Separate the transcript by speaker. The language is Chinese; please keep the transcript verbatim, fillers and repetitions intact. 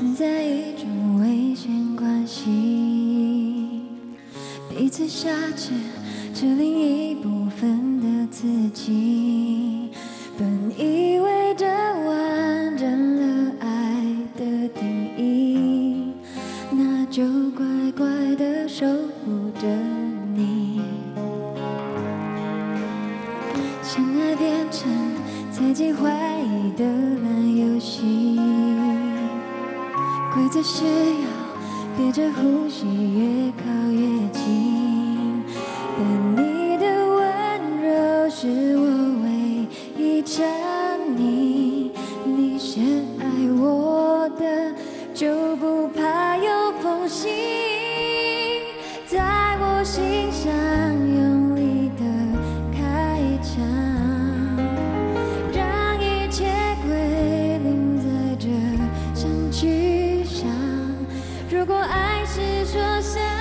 Speaker 1: 存在一种危险关系，彼此挟持着另一部分的自己。本以为这完整了爱的定义，那就乖乖地守护着你。相爱变成猜忌怀疑的烂游戏，规则是要憋着呼吸，越靠越近。但你的温柔是我唯一沉溺，你是爱我的，就不怕有缝隙，在我心上用力的开枪，让一切归零在这声句上。如果爱是说想